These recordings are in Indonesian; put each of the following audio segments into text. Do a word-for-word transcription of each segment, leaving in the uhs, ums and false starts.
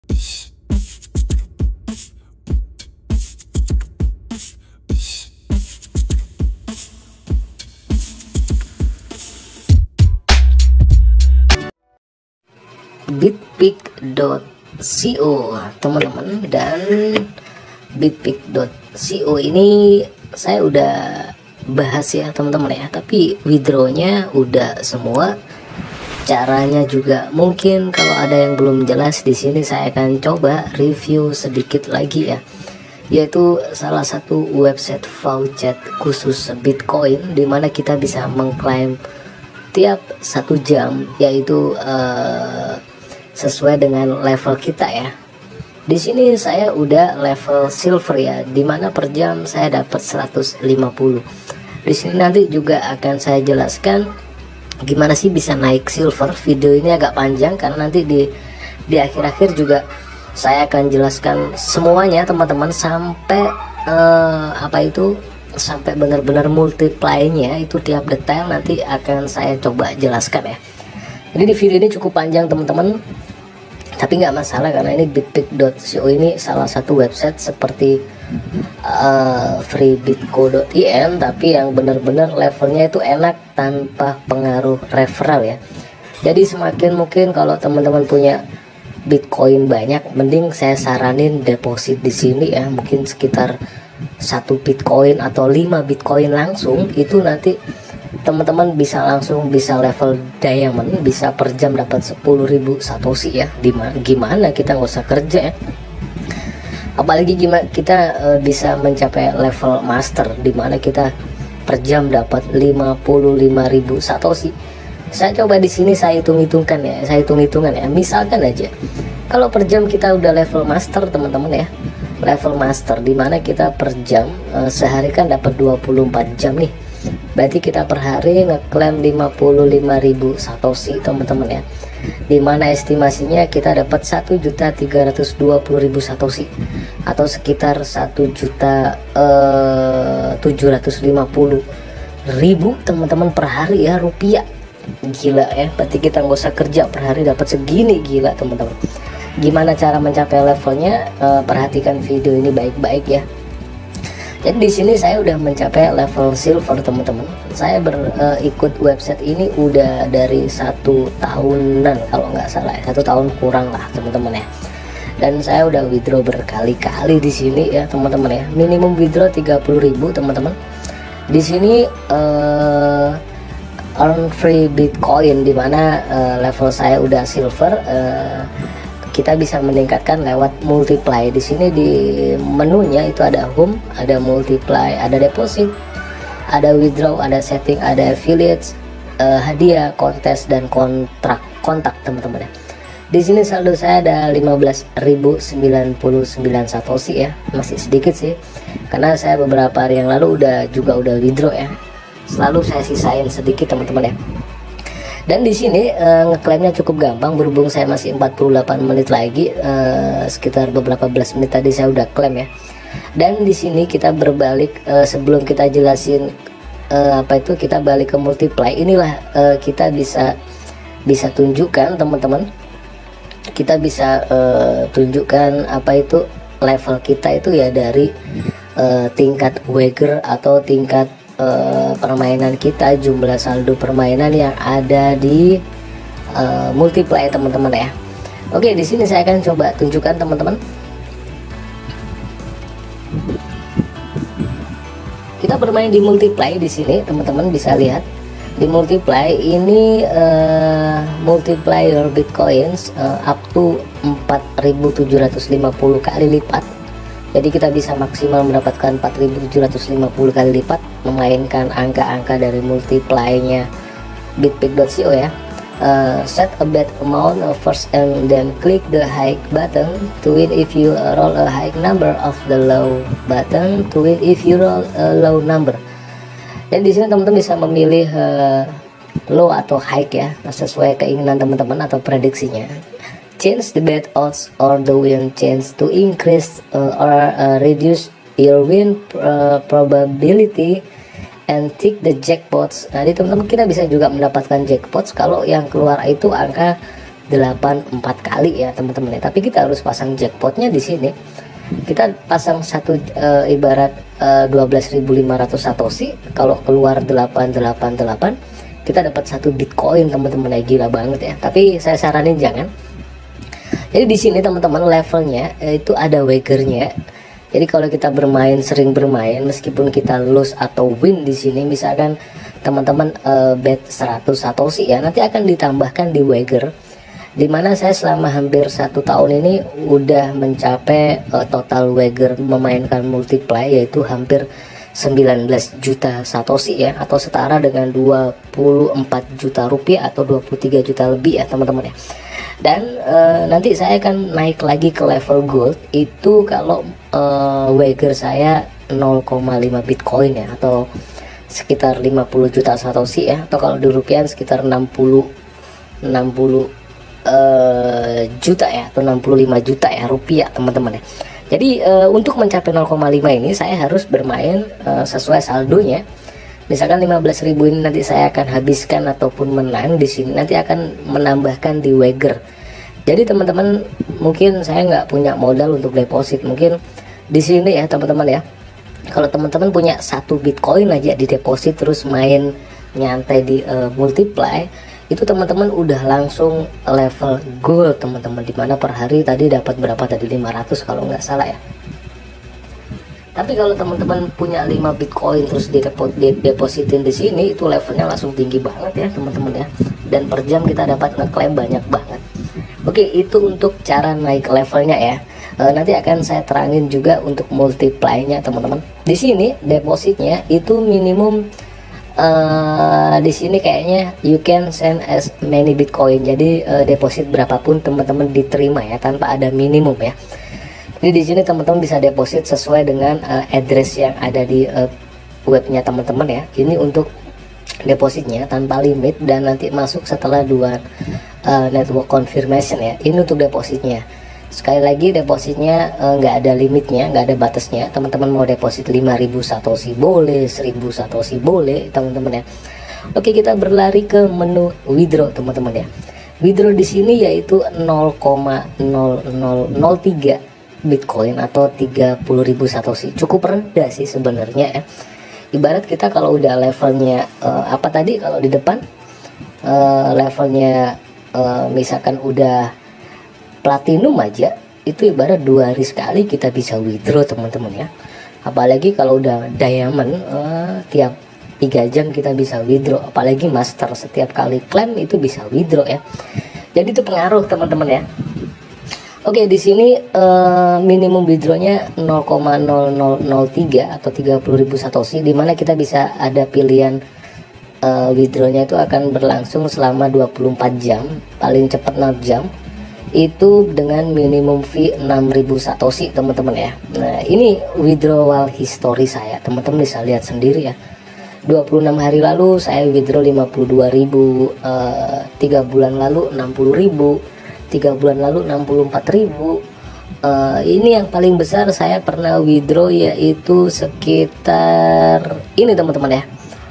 bitpick dot co teman-teman, dan bitpick dot co ini saya udah bahas ya teman-teman ya, tapi withdrawnya udah semua, caranya juga mungkin kalau ada yang belum jelas di sini saya akan coba review sedikit lagi ya, yaitu salah satu website voucher khusus Bitcoin dimana kita bisa mengklaim tiap satu jam, yaitu uh, sesuai dengan level kita ya. Di sini saya udah level silver ya, dimana per jam saya dapat seratus lima puluh. Di sini nanti juga akan saya jelaskan gimana sih bisa naik silver. Video ini agak panjang karena nanti di di akhir-akhir juga saya akan jelaskan semuanya teman-teman, sampai uh, apa itu sampai benar-benar multiply-nya itu tiap detail nanti akan saya coba jelaskan ya. Jadi di video ini cukup panjang teman-teman, tapi nggak masalah karena ini bitpick dot co ini salah satu website seperti uh, freebitco dot in, tapi yang benar-benar levelnya itu enak tanpa pengaruh referral ya. Jadi semakin mungkin kalau teman-teman punya Bitcoin banyak, mending saya saranin deposit di sini ya, mungkin sekitar satu Bitcoin atau lima Bitcoin langsung, itu nanti teman-teman bisa langsung bisa level diamond, bisa per jam dapat sepuluh ribu satoshi ya. Dimana, gimana kita nggak usah kerja ya, apalagi gimana kita uh, bisa mencapai level master dimana kita per jam dapat lima puluh lima ribu satoshi. Saya coba di sini saya hitung-hitungkan ya, saya hitung-hitungan ya, misalkan aja kalau per jam kita udah level master teman-teman ya, level master dimana kita per jam uh, sehari kan dapat dua puluh empat jam nih, berarti kita per hari ngeklaim lima puluh lima ribu satoshi teman-teman ya, dimana estimasinya kita dapat satu juta tiga ratus dua puluh ribu satoshi atau sekitar satu juta tujuh ratus lima puluh ribu teman-teman per hari ya, rupiah. Gila ya, berarti kita nggak usah kerja per hari dapat segini, gila teman-teman. Gimana cara mencapai levelnya? Uh, perhatikan video ini baik-baik ya. Jadi di sini saya udah mencapai level silver teman-teman. Saya berikut uh, website ini udah dari satu tahunan kalau nggak salah ya, satu tahun kurang lah teman-teman ya. Dan saya udah withdraw berkali-kali di sini ya teman-teman ya. Minimum withdraw tiga puluh ribu teman-teman. Di sini uh, earn free Bitcoin, dimana uh, level saya udah silver. Uh, kita bisa meningkatkan lewat multiply. Di sini di menunya itu ada home, ada multiply, ada deposit, ada withdraw, ada setting, ada affiliates, uh, hadiah, kontes, dan kontrak kontak teman-teman ya. Di sini saldo saya ada lima belas ribu sembilan puluh sembilan satoshi ya, masih sedikit sih karena saya beberapa hari yang lalu udah juga udah withdraw ya. Selalu saya sisain sedikit teman-teman ya. Dan di sini uh, ngeklaimnya cukup gampang, berhubung saya masih empat puluh delapan menit lagi, uh, sekitar beberapa belas menit tadi saya udah klaim ya. Dan di sini kita berbalik, uh, sebelum kita jelasin uh, apa itu, kita balik ke multiply. Inilah uh, kita bisa bisa tunjukkan teman-teman, kita bisa uh, tunjukkan apa itu level kita itu ya dari uh, tingkat wager atau tingkat Uh, permainan kita, jumlah saldo permainan yang ada di uh, multiply teman-teman ya. Oke, di sini saya akan coba tunjukkan teman-teman. Kita bermain di multiply di sini, teman-teman bisa lihat di multiply ini uh, multiply your bitcoins uh, up to empat ribu tujuh ratus lima puluh kali lipat. Jadi kita bisa maksimal mendapatkan empat ribu tujuh ratus lima puluh kali lipat memainkan angka-angka dari multiply-nya bitpick dot co ya. Uh, set a bet amount first and then click the high button to win if you roll a high number, of the low button to win if you roll a low number. Dan di sini teman-teman bisa memilih uh, low atau high ya, sesuai keinginan teman-teman atau prediksinya. Change the bet odds or the win chance to increase uh, or uh, reduce your win uh, probability and take the jackpots. Nah, di teman-teman kita bisa juga mendapatkan jackpots kalau yang keluar itu angka delapan empat kali ya teman-teman ya. Tapi kita harus pasang jackpotnya di sini. Kita pasang satu e, ibarat e, dua belas ribu lima ratus satoshi, kalau keluar delapan delapan delapan kita dapat satu Bitcoin teman-teman ya. Gila banget ya. Tapi saya saranin jangan. Jadi di sini teman-teman levelnya itu ada wagernya. Jadi kalau kita bermain, sering bermain, meskipun kita lose atau win di sini, misalkan teman-teman uh, bet seratus satoshi ya, nanti akan ditambahkan di wager. Dimana saya selama hampir satu tahun ini udah mencapai uh, total wager memainkan multiply yaitu hampir sembilan belas juta satoshi ya, atau setara dengan dua puluh empat juta rupiah atau dua puluh tiga juta lebih ya teman-teman ya. Dan uh, nanti saya akan naik lagi ke level gold itu kalau uh, wager saya nol koma lima Bitcoin ya, atau sekitar lima puluh juta satoshi ya, atau kalau di rupiah sekitar enam puluh uh, juta ya, atau enam puluh lima juta ya rupiah teman-teman ya. Jadi uh, untuk mencapai nol koma lima ini saya harus bermain uh, sesuai saldonya. Misalkan lima belas ribu ini nanti saya akan habiskan ataupun menang di sini, nanti akan menambahkan di wager. Jadi teman-teman, mungkin saya nggak punya modal untuk deposit, mungkin di sini ya teman-teman ya. Kalau teman-teman punya satu Bitcoin aja di deposit terus main nyantai di uh, multiply, itu teman-teman udah langsung level gold teman-teman. Dimana per hari tadi dapat berapa tadi, lima ratus kalau nggak salah ya. Tapi kalau teman-teman punya lima Bitcoin terus didepositin di sini, itu levelnya langsung tinggi banget ya teman-teman ya. Dan per jam kita dapat ngeklaim banyak banget. Oke, itu untuk cara naik levelnya ya. E, nanti akan saya terangin juga untuk multiply-nya teman-teman. Di sini depositnya itu minimum uh, di sini kayaknya you can send as many Bitcoin. Jadi uh, deposit berapapun teman-teman diterima ya, tanpa ada minimum ya. Jadi di sini teman-teman bisa deposit sesuai dengan uh, address yang ada di uh, webnya teman-teman ya. Ini untuk depositnya tanpa limit dan nanti masuk setelah dua uh, network confirmation ya. Ini untuk depositnya. Sekali lagi depositnya nggak uh, ada limitnya, nggak ada batasnya. Teman-teman mau deposit lima ribu satoshi boleh, seribu satoshi boleh teman-teman ya. Oke, kita berlari ke menu withdraw teman-teman ya. Withdraw di sini yaitu nol koma nol nol nol tiga Bitcoin atau tiga puluh ribu satoshi. Cukup rendah sih sebenarnya ya. Ibarat kita kalau udah levelnya uh, apa tadi kalau di depan uh, levelnya uh, misalkan udah platinum aja, itu ibarat dua hari sekali kita bisa withdraw teman-teman ya. Apalagi kalau udah diamond uh, tiap tiga jam kita bisa withdraw, apalagi master setiap kali klaim itu bisa withdraw ya. Jadi itu pengaruh teman-teman ya. Oke, di sini uh, minimum withdrawnya nol koma nol nol nol tiga atau tiga puluh ribu satoshi, dimana kita bisa ada pilihan uh, withdrawnya itu akan berlangsung selama dua puluh empat jam, paling cepat enam jam, itu dengan minimum fee enam ribu satoshi teman-teman ya. Nah, ini withdrawal history saya, teman-teman bisa lihat sendiri ya. dua puluh enam hari lalu saya withdraw lima puluh dua ribu, uh, tiga bulan lalu enam puluh ribu, tiga bulan lalu enam puluh empat ribu. Uh, ini yang paling besar saya pernah withdraw yaitu sekitar ini teman-teman ya.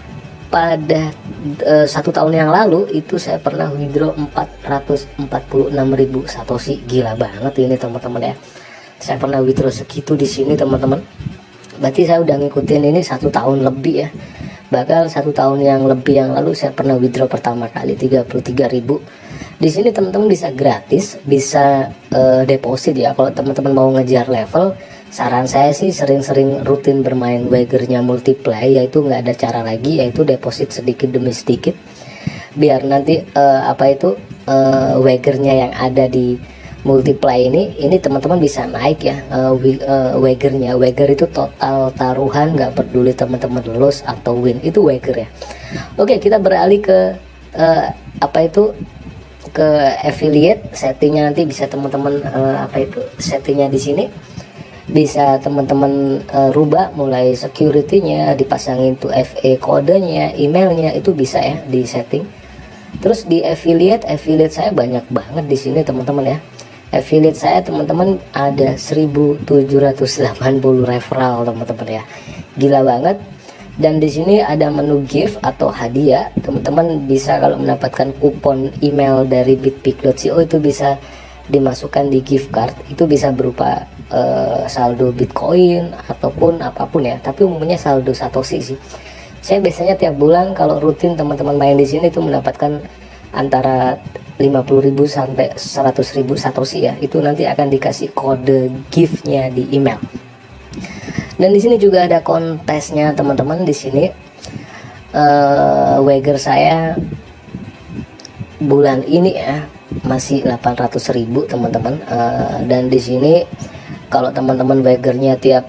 Pada uh, satu tahun yang lalu itu saya pernah withdraw empat ratus empat puluh enam ribu satoshi. Gila banget ini teman-teman ya. Saya pernah withdraw segitu di sini teman-teman. Berarti saya udah ngikutin ini satu tahun lebih ya. Bahkan satu tahun yang lebih yang lalu saya pernah withdraw pertama kali tiga puluh tiga ribu. Di sini teman-teman bisa gratis, bisa uh, deposit ya. Kalau teman-teman mau ngejar level, saran saya sih sering-sering rutin bermain wagernya multiply, yaitu nggak ada cara lagi, yaitu deposit sedikit demi sedikit. Biar nanti uh, apa itu uh, wagernya yang ada di multiply ini, ini teman-teman bisa naik ya uh, uh, wagernya. Wager itu total taruhan, nggak peduli teman-teman lose atau win, itu wager ya. Oke, kita beralih ke uh, apa itu ke affiliate. Settingnya nanti bisa teman-teman uh, apa itu settingnya di sini bisa teman-teman uh, rubah, mulai security-nya dipasangin tuh F A kodenya, emailnya, itu bisa ya di setting. Terus di affiliate, affiliate saya banyak banget di sini teman-teman ya. Affiliate saya teman-teman ada seribu tujuh ratus delapan puluh referral teman-teman ya. Gila banget. Dan di sini ada menu gift atau hadiah. Teman-teman bisa kalau mendapatkan kupon email dari bitpic dot co itu bisa dimasukkan di gift card. Itu bisa berupa uh, saldo Bitcoin ataupun apapun ya. Tapi umumnya saldo Satoshi sih. Saya biasanya tiap bulan kalau rutin teman-teman main di sini itu mendapatkan antara lima puluh ribu sampai seratus ribu Satoshi ya. Itu nanti akan dikasih kode giftnya di email. Dan di sini juga ada kontesnya teman-teman. Di sini uh, wager saya bulan ini ya masih delapan ratus ribu teman-teman. Uh, dan di sini kalau teman-teman wagernya tiap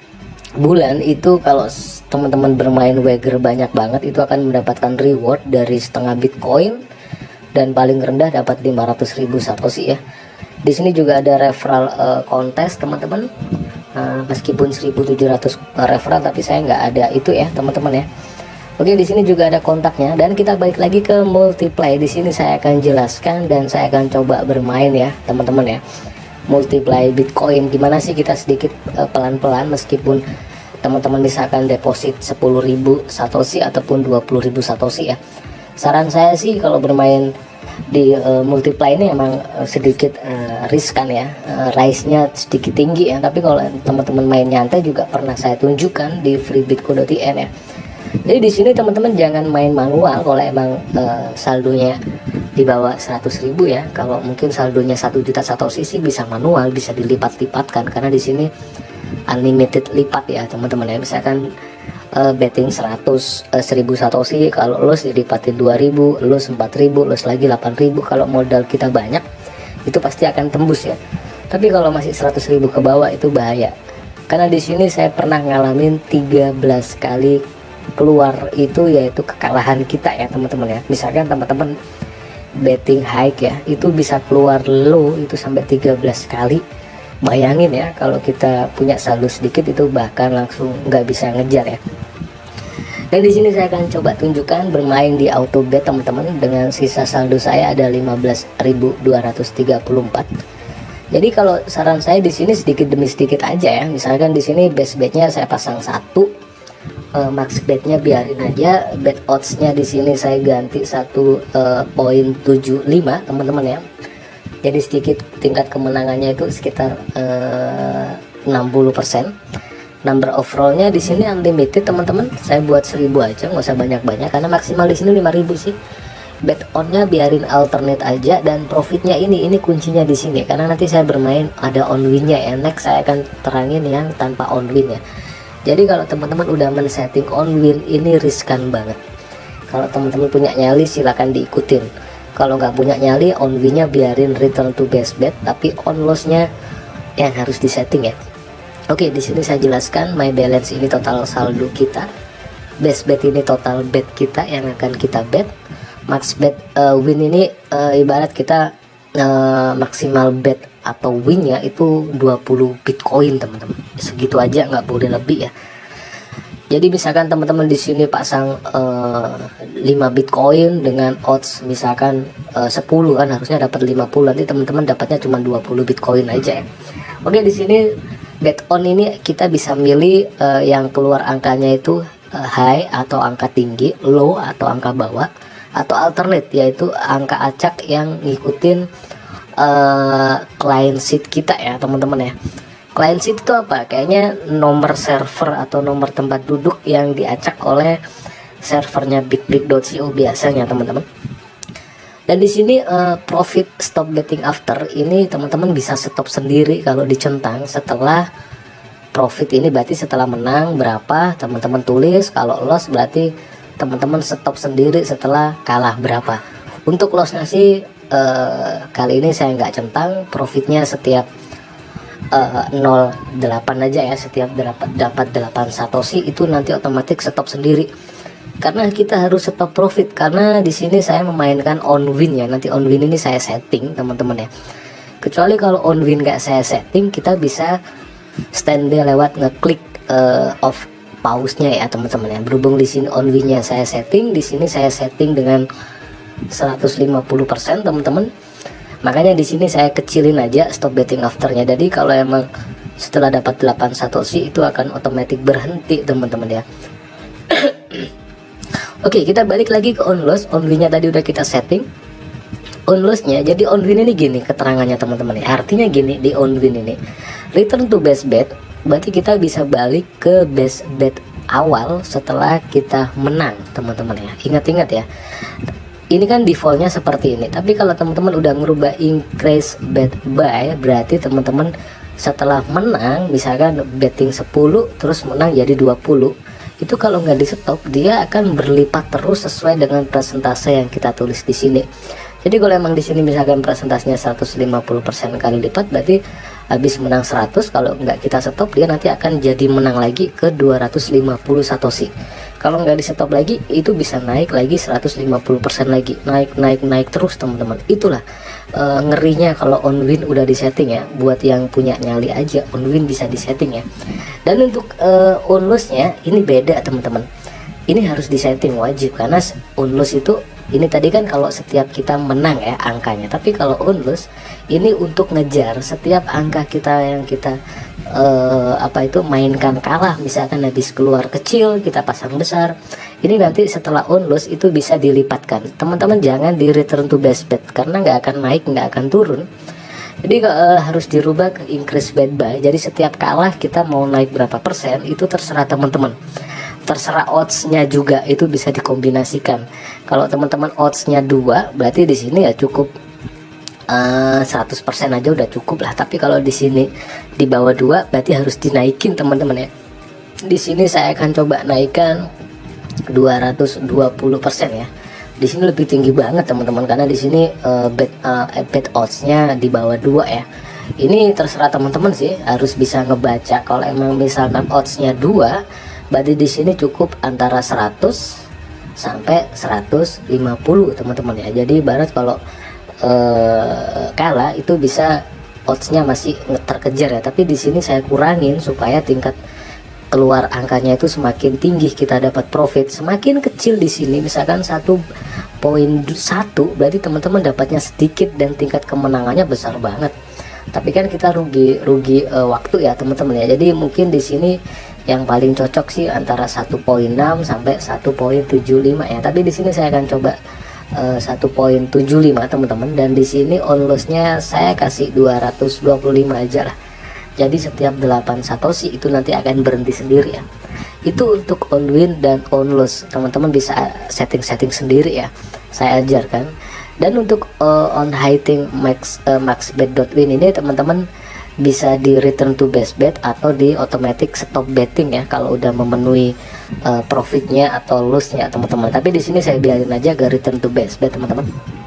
bulan itu, kalau teman-teman bermain wager banyak banget itu akan mendapatkan reward dari setengah Bitcoin dan paling rendah dapat lima ratus ribu Satoshi ya. Di sini juga ada referral uh, kontes teman-teman. Uh, meskipun seribu tujuh ratus referral tapi saya nggak ada itu ya teman-teman ya. Oke, di sini juga ada kontaknya dan kita balik lagi ke multiply. Di sini saya akan jelaskan dan saya akan coba bermain ya teman-teman ya. Multiply Bitcoin gimana sih kita sedikit pelan-pelan uh, meskipun teman-teman misalkan deposit sepuluh ribu Satoshi ataupun dua puluh ribu Satoshi ya. Saran saya sih kalau bermain di uh, multiply ini emang uh, sedikit uh, riskan ya, uh, rise-nya sedikit tinggi ya. Tapi kalau teman-teman main nyantai juga pernah saya tunjukkan di freebitco dot in ya. Jadi di sini teman-teman jangan main manual kalau emang uh, saldonya di bawah seratus ribu ya. Kalau mungkin saldonya satu juta Satoshi sih bisa manual, bisa dilipat-lipatkan karena di sini unlimited lipat ya teman-teman ya. Misalkan Uh, betting seratus uh, seribu Satoshi, kalau los dilipatin dua ribu, los empat ribu, los lagi delapan ribu. Kalau modal kita banyak itu pasti akan tembus ya. Tapi kalau masih seratus ribu ke bawah itu bahaya. Karena di sini saya pernah ngalamin tiga belas kali keluar itu yaitu kekalahan kita ya teman-teman ya. Misalkan teman-teman betting high ya, itu bisa keluar low itu sampai tiga belas kali. Bayangin ya kalau kita punya saldo sedikit itu bahkan langsung nggak bisa ngejar ya. Dan di sini saya akan coba tunjukkan bermain di auto bet teman-teman dengan sisa saldo saya ada lima belas ribu dua ratus tiga puluh empat. Jadi kalau saran saya di sini sedikit demi sedikit aja ya. Misalkan di sini base betnya saya pasang satu, uh, max betnya biarin aja, bet oddsnya di sini saya ganti satu koma tujuh lima teman-teman ya. Jadi sedikit tingkat kemenangannya itu sekitar uh, enam puluh persen. Number of rollnya di sini unlimited teman-teman. Saya buat seribu aja, nggak usah banyak-banyak karena maksimal di sini lima ribu sih. Bet onnya biarin alternate aja dan profitnya ini ini kuncinya di sini karena nanti saya bermain ada on winnya ya. Next saya akan terangin yang tanpa on win ya. Jadi kalau teman-teman udah men-setting on win ini riskan banget. Kalau teman-teman punya nyali silahkan diikutin. Kalau nggak punya nyali, on win-nya biarin return to base bet, tapi on loss-nya yang harus disetting ya. Oke, di sini saya jelaskan my balance ini total saldo kita, base bet ini total bet kita yang akan kita bet, max bet uh, win ini uh, ibarat kita uh, maksimal bet atau win-nya itu dua puluh Bitcoin teman-teman. Segitu aja, nggak boleh lebih ya. Jadi misalkan teman-teman di sini pasang uh, lima Bitcoin dengan odds misalkan uh, sepuluh kan harusnya dapat lima puluh, nanti teman-teman dapatnya cuma dua puluh Bitcoin aja ya. Oke, di sini bet on ini kita bisa milih uh, yang keluar angkanya itu uh, high atau angka tinggi, low atau angka bawah, atau alternate yaitu angka acak yang ngikutin uh, client seed kita ya teman-teman ya. Client seed itu apa? Kayaknya nomor server atau nomor tempat duduk yang diacak oleh servernya bitpic dot co biasanya teman-teman. Dan di sini uh, profit stop betting after ini teman-teman bisa stop sendiri kalau dicentang. Setelah profit ini berarti setelah menang berapa teman-teman tulis, kalau loss berarti teman-teman stop sendiri setelah kalah berapa. Untuk lossnya sih uh, kali ini saya nggak centang, profitnya setiap Uh, nol koma delapan aja ya, setiap dapat dapat delapan Satoshi itu nanti otomatis stop sendiri karena kita harus stop profit. Karena di sini saya memainkan on win ya, nanti on win ini saya setting teman-teman ya. Kecuali kalau on win nggak saya setting, kita bisa standby lewat ngeklik uh, off pause-nya ya teman-teman ya. Berhubung di sini on win-nya saya setting, di sini saya setting dengan seratus lima puluh persen teman-teman. Makanya di sini saya kecilin aja stop betting afternya. Jadi kalau emang setelah dapat delapan Satoshi itu akan otomatis berhenti teman-teman ya. Oke, kita balik lagi ke on loss. On win nya tadi udah kita setting. On loss nya, jadi on win ini gini keterangannya teman-teman ya. Artinya gini, di on win ini return to best bet, berarti kita bisa balik ke best bet awal setelah kita menang teman-teman ya. Ingat-ingat ya, ini kan defaultnya seperti ini. Tapi kalau teman-teman udah ngerubah increase bet buy, berarti teman-teman setelah menang, misalkan betting sepuluh terus menang jadi dua puluh, itu kalau nggak di stop dia akan berlipat terus sesuai dengan persentase yang kita tulis di sini. Jadi kalau emang di sini misalkan presentasinya seratus lima puluh persen kali lipat, berarti habis menang seratus, kalau nggak kita stop dia nanti akan jadi menang lagi ke dua ratus lima puluh satoshi. Kalau nggak di stop lagi itu bisa naik lagi seratus lima puluh persen lagi, naik naik naik terus teman-teman. Itulah e, ngerinya kalau on win udah di setting ya. Buat yang punya nyali aja on win bisa di setting ya. Dan untuk e, on loss-nya ini beda teman-teman. Ini harus di setting wajib, karena on loss itu ini tadi kan kalau setiap kita menang ya angkanya, tapi kalau on loss ini untuk ngejar setiap angka kita yang kita uh, apa itu mainkan kalah, misalkan habis keluar kecil kita pasang besar, ini nanti setelah on loss itu bisa dilipatkan. Teman-teman jangan di return to best bet karena nggak akan naik, nggak akan turun. Jadi uh, harus dirubah ke increase bet buy. Jadi setiap kalah kita mau naik berapa persen itu terserah teman-teman. Terserah odds-nya juga itu bisa dikombinasikan. Kalau teman-teman odds-nya dua, berarti di sini ya cukup uh, seratus persen aja udah cukup lah. Tapi kalau di sini di bawah dua, berarti harus dinaikin teman-teman ya. Di sini saya akan coba naikkan dua ratus dua puluh persen ya. Di sini lebih tinggi banget teman-teman, karena di sini uh, bet uh, bet odds-nya di bawah dua ya. Ini terserah teman-teman sih, harus bisa ngebaca. Kalau emang misalkan odds-nya dua, berarti di sini cukup antara seratus sampai seratus lima puluh teman-teman ya. Jadi ibarat kalau ee, kalah itu bisa odds-nya masih terkejar ya. Tapi di sini saya kurangin supaya tingkat keluar angkanya itu semakin tinggi kita dapat profit. Semakin kecil di sini misalkan satu koma satu, berarti teman-teman dapatnya sedikit dan tingkat kemenangannya besar banget. Tapi kan kita rugi rugi e, waktu ya teman-teman ya. Jadi mungkin di sini yang paling cocok sih antara satu koma enam sampai satu koma tujuh lima ya. Tapi di sini saya akan coba uh, satu koma tujuh lima teman-teman, dan di sini on loss-nya saya kasih dua ratus dua puluh lima aja lah. Jadi setiap delapan satoshi itu nanti akan berhenti sendiri ya. Itu untuk on win dan on loss. Teman-teman bisa setting-setting sendiri ya. Saya ajarkan. Dan untuk uh, on hitting max uh, maxbet.win ini teman-teman bisa di return to best bet atau di automatic stop betting ya kalau udah memenuhi uh, profitnya atau lossnya teman-teman. Tapi di sini saya biarin aja ke return to best bet teman-teman.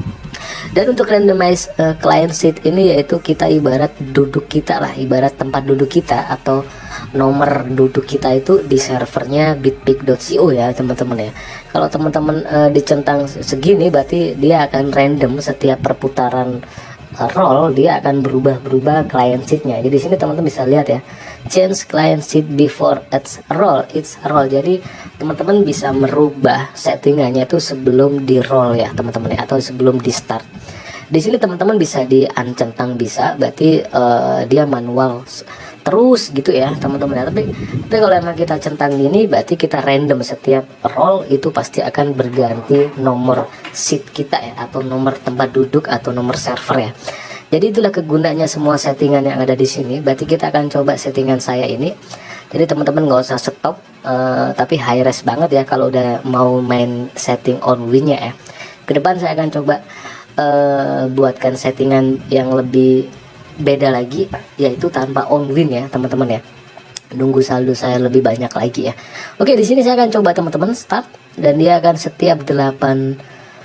Dan untuk randomize uh, client seat ini yaitu kita ibarat duduk kita lah, ibarat tempat duduk kita atau nomor duduk kita itu di servernya bitpick dot co ya teman-teman ya. Kalau teman-teman uh, dicentang segini berarti dia akan random setiap perputaran roll, dia akan berubah-berubah client seatnya. Jadi sini teman-teman bisa lihat ya, change client seat before it's roll, it's roll. Jadi teman-teman bisa merubah settingannya itu sebelum di roll ya teman-teman ya, atau sebelum di start. Di sini teman-teman bisa di uncentang bisa, berarti uh, dia manual terus gitu ya teman-teman ya. Tapi, tapi kalau emang kita centang gini berarti kita random, setiap roll itu pasti akan berganti nomor seat kita ya, atau nomor tempat duduk atau nomor server ya. Jadi itulah kegunaannya semua settingan yang ada di sini. Berarti kita akan coba settingan saya ini. Jadi teman-teman nggak usah stop, uh, tapi high res banget ya kalau udah mau main setting on win-nya ya. Kedepan saya akan coba uh, buatkan settingan yang lebih beda lagi, yaitu tanpa on win ya teman-teman ya. Nunggu saldo saya lebih banyak lagi ya. Oke, di sini saya akan coba teman-teman start, dan dia akan setiap delapan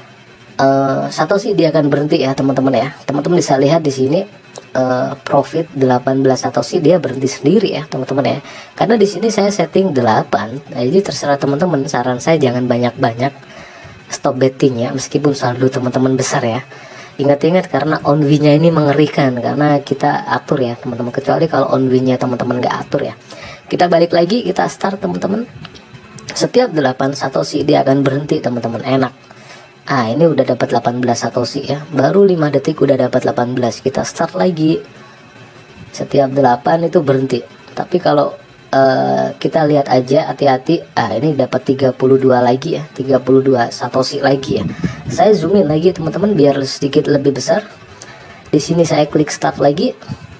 uh, satoshi dia akan berhenti ya teman-teman ya. Teman-teman bisa lihat di sini uh, profit delapan belas satoshi dia berhenti sendiri ya teman-teman ya. Karena di sini saya setting delapan. Nah, jadi terserah teman-teman, saran saya jangan banyak-banyak stop betting ya, meskipun saldo teman-teman besar ya. Ingat-ingat karena on win-nya ini mengerikan karena kita atur ya teman-teman, kecuali kalau on win-nya teman-teman nggak atur ya. Kita balik lagi, kita start teman-teman. Setiap delapan satoshi dia akan berhenti teman-teman, enak. Ah, ini udah dapat delapan belas satoshi ya. Baru lima detik udah dapat delapan belas. Kita start lagi. Setiap delapan itu berhenti. Tapi kalau uh, kita lihat aja, hati-hati. Ah, ini dapat tiga puluh dua lagi ya, tiga puluh dua satoshi lagi ya. Saya zoomin lagi teman-teman biar sedikit lebih besar. Di sini saya klik start lagi.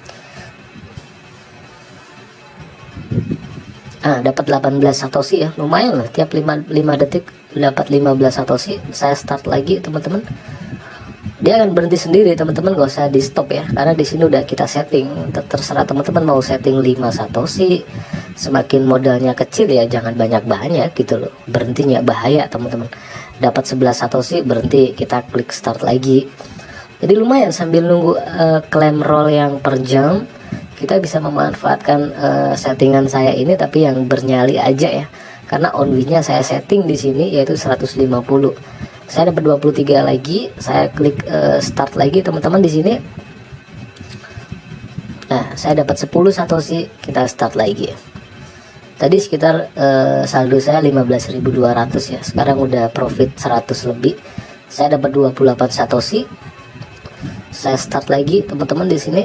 Ah, dapat delapan belas satoshi ya, lumayan lah, tiap lima, lima detik dapat lima belas satoshi. Saya start lagi teman-teman. Dia akan berhenti sendiri teman-teman, gak usah di stop ya, karena di sini udah kita setting. Terserah teman-teman mau setting lima satoshi. Semakin modalnya kecil ya jangan banyak-banyak gitu loh, berhentinya bahaya teman-teman. Dapat sebelas satoshi berhenti, kita klik start lagi. Jadi lumayan sambil nunggu uh, claim roll yang per jam, kita bisa memanfaatkan uh, settingan saya ini, tapi yang bernyali aja ya, karena on win-nya saya setting di sini yaitu seratus lima puluh. Saya dapat dua puluh tiga lagi, saya klik uh, start lagi teman-teman di sini. Nah, saya dapat sepuluh satoshi, kita start lagi. Tadi sekitar uh, saldo saya lima belas ribu dua ratus ya, sekarang udah profit seratus lebih. Saya dapat dua puluh delapan satoshi. Saya start lagi teman-teman di sini.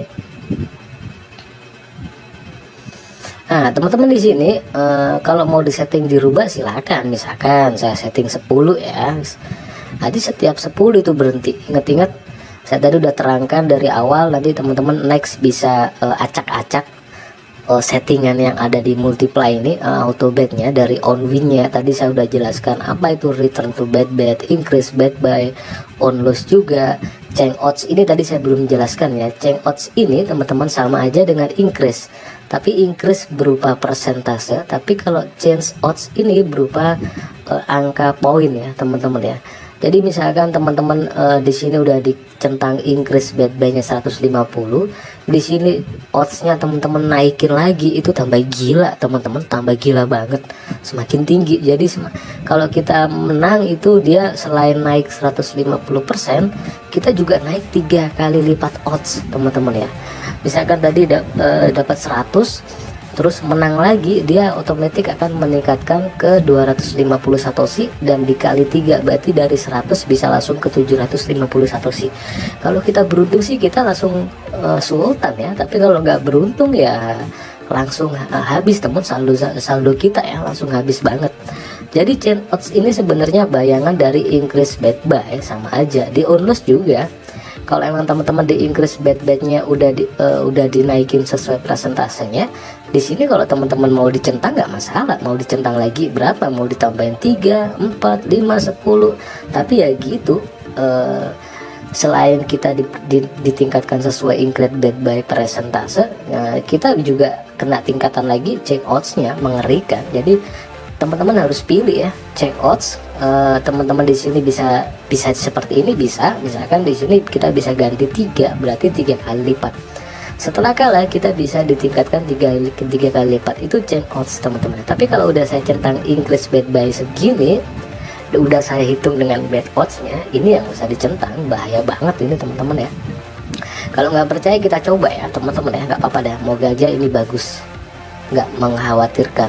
Nah, teman-teman di sini uh, kalau mau disetting dirubah silakan. Misalkan saya setting sepuluh ya. Nanti setiap sepuluh itu berhenti. Ingat-ingat saya tadi udah terangkan dari awal, nanti teman-teman next bisa uh, acak-acak uh, settingan yang ada di multiply ini, uh, auto bet-nya dari on win-nya. Tadi saya udah jelaskan apa itu return to bet bet, increase bet buy, on loss juga. Change odds ini tadi saya belum jelaskan ya. Change odds ini teman-teman sama aja dengan increase, tapi increase berupa persentase, tapi kalau change odds ini berupa uh, angka poin ya teman-teman ya. Jadi misalkan teman-teman uh, di sini udah dicentang increase bet buy-nya seratus lima puluh, di sini odds-nya teman-teman naikin lagi, itu tambah gila teman-teman, tambah gila banget, semakin tinggi. Jadi kalau kita menang itu dia selain naik seratus lima puluh persen, kita juga naik tiga kali lipat odds teman-teman ya. Misalkan tadi da uh, dapat seratus, terus menang lagi, dia otomatis akan meningkatkan ke dua ratus lima puluh satoshi dan dikali tiga, berarti dari seratus bisa langsung ke tujuh ratus lima puluh satoshi. Kalau kita beruntung sih kita langsung uh, sultan ya, tapi kalau nggak beruntung ya langsung uh, habis teman, saldo saldo kita ya langsung habis banget. Jadi chain odds ini sebenarnya bayangan dari increase bet buy, sama aja. Di on loss juga, kalau emang teman-teman di increase bet bet-nya udah di, uh, udah dinaikin sesuai presentasenya, di sini kalau teman-teman mau dicentang nggak masalah, mau dicentang lagi berapa, mau ditambahin tiga, empat, lima, sepuluh, tapi ya gitu, uh, selain kita di, di, ditingkatkan sesuai increase bet buy presentase, uh, kita juga kena tingkatan lagi check odds-nya, mengerikan. Jadi teman-teman harus pilih ya, check odds. Uh, teman-teman di sini bisa bisa seperti ini, bisa misalkan di sini kita bisa ganti tiga, berarti tiga kali lipat. Setelah kalah kita bisa ditingkatkan tiga tiga kali lipat, itu check odds teman-teman. Tapi kalau udah saya centang increase bet buy segini, udah saya hitung dengan bet odds-nya, ini yang bisa dicentang, bahaya banget ini teman-teman ya. Kalau nggak percaya kita coba ya teman-teman ya, nggak apa-apa dah, moga aja ini bagus, nggak mengkhawatirkan.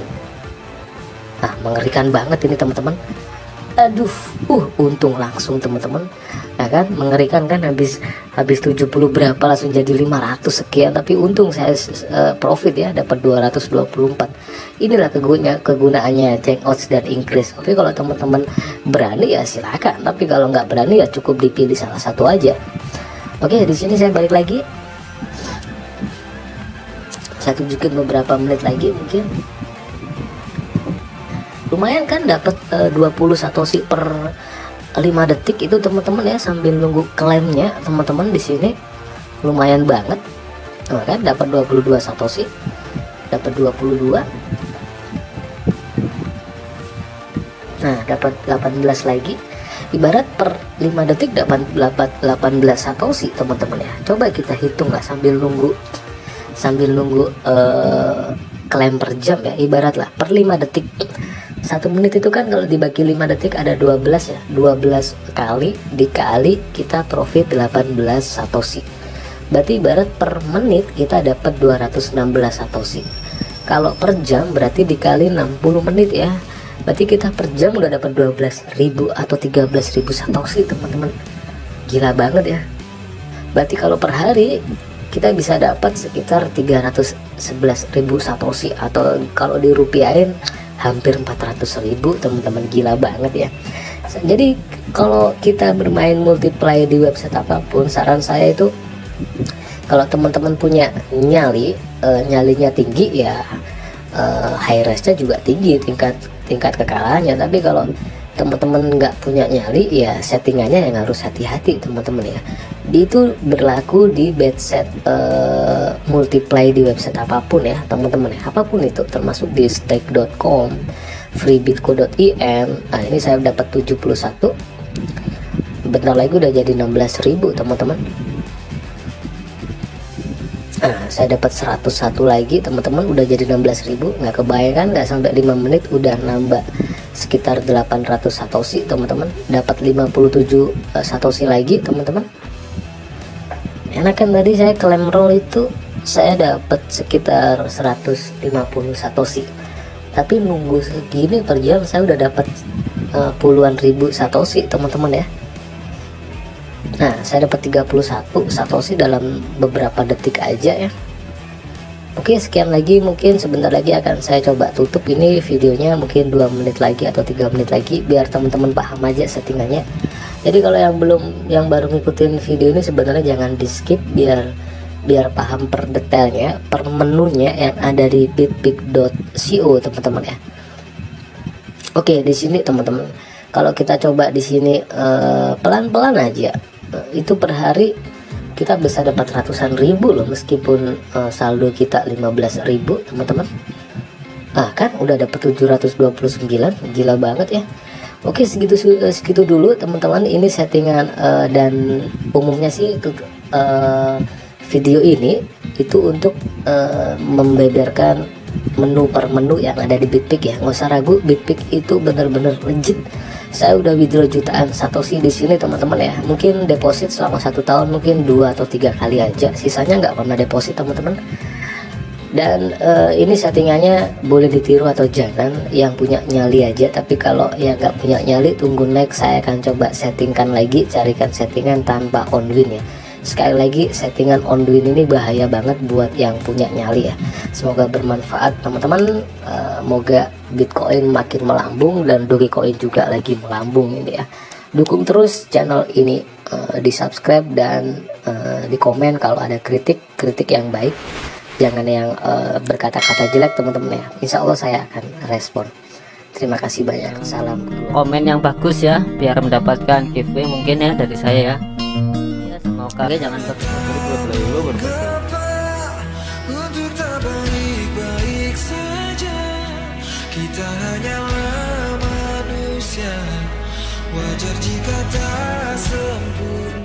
Nah, mengerikan banget ini teman-teman. Aduh, uh, untung langsung teman-teman. Nah kan, mengerikan kan, habis habis tujuh puluh berapa langsung jadi lima ratus sekian, tapi untung saya uh, profit ya, dapat dua ratus dua puluh empat. Inilah keguna kegunaannya change odds dan increase. Oke, kalau teman-teman berani ya silakan, tapi kalau nggak berani ya cukup dipilih salah satu aja. Oke, di sini saya balik lagi. Saya tunjukin beberapa menit lagi mungkin. Lumayan kan, dapat uh, dua puluh satoshi per lima detik itu teman-teman ya, sambil nunggu klaimnya teman-teman di sini. Lumayan banget. Nah, kan dapat dua puluh dua satoshi, dapat dua puluh dua. Nah, dapat delapan belas lagi. Ibarat per lima detik dapat delapan belas satoshi teman-teman ya. Coba kita hitung lah sambil nunggu sambil nunggu uh, klaim per jam ya, ibarat lah per lima detik. Satu menit itu kan kalau dibagi lima detik ada dua belas ya, dua belas kali dikali kita profit delapan belas satoshi, berarti ibarat per menit kita dapat dua ratus enam belas satoshi. Kalau per jam berarti dikali enam puluh menit ya, berarti kita per jam udah dapat dua belas ribu atau tiga belas ribu satoshi teman-teman. Gila banget ya. Berarti kalau per hari kita bisa dapat sekitar tiga ratus sebelas ribu satoshi, atau kalau dirupiahin hampir empat ratus ribu teman-teman. Gila banget ya. Jadi kalau kita bermain multiplayer di website apapun, saran saya itu kalau teman-teman punya nyali, e, nyalinya tinggi ya, e, high res-nya juga tinggi, tingkat tingkat kekalahannya. Tapi kalau teman-teman nggak punya nyali ya, settingannya yang harus hati-hati teman-teman ya. Itu berlaku di website uh, multiplay di website apapun ya teman-teman ya, apapun itu, termasuk di stake dot com, freebitco dot in. Nah ini saya dapat tujuh puluh satu, bentar lagi udah jadi enam belas ribu teman-teman. Nah saya dapat seratus satu lagi teman-teman, udah jadi enam belas ribu. Nggak kebayang, nggak sampai lima menit udah nambah sekitar delapan ratus satoshi teman-teman. Dapat lima puluh tujuh uh, satoshi lagi teman-teman. Enak kan, tadi saya claim roll itu saya dapat sekitar seratus lima puluh satoshi, tapi nunggu segini per jam saya udah dapat uh, puluhan ribu satoshi teman-teman ya. Nah saya dapat tiga puluh satu satoshi dalam beberapa detik aja ya. Oke, sekian lagi, mungkin sebentar lagi akan saya coba tutup ini videonya, mungkin dua menit lagi atau tiga menit lagi, biar teman-teman paham aja settingannya. Jadi kalau yang belum, yang baru ngikutin video ini sebenarnya jangan di skip, biar biar paham per detailnya, per menunya yang ada di bitpic dot co teman-teman ya. Oke, di sini teman-teman, kalau kita coba di sini pelan-pelan uh, aja, uh, itu per hari kita bisa dapat ratusan ribu loh, meskipun uh, saldo kita lima belas ribu teman-teman. Ah kan udah dapat tujuh ratus dua puluh sembilan, gila banget ya. Oke, segitu segitu dulu teman-teman, ini settingan uh, dan umumnya sih itu uh, video ini itu untuk uh, membeberkan menu per menu yang ada di Bitpic ya. Nggak usah ragu, Bitpic itu bener-bener legit. Saya udah withdraw jutaan satoshi di sini teman-teman ya. Mungkin deposit selama satu tahun mungkin dua atau tiga kali aja, sisanya nggak pernah deposit teman-teman. Dan uh, ini settingannya boleh ditiru atau jangan, yang punya nyali aja. Tapi kalau yang nggak punya nyali, tunggu next, saya akan coba settingkan lagi, carikan settingan tanpa on win ya. Sekali lagi, settingan on win ini bahaya banget buat yang punya nyali ya. Semoga bermanfaat teman-teman. Uh, moga Bitcoin makin melambung dan Dogecoin juga lagi melambung ini ya. Dukung terus channel ini, uh, di subscribe dan uh, di komen kalau ada kritik kritik yang baik. Jangan yang uh, berkata-kata jelek teman-teman ya. Insya Allah saya akan respon. Terima kasih banyak. Salam. Komen yang bagus ya, biar mendapatkan giveaway mungkin ya dari saya ya. Ya semoga okay, jangan terlalu untuk tak baik-baik saja. Kita hanyalah manusia, wajar jika tak sempurna.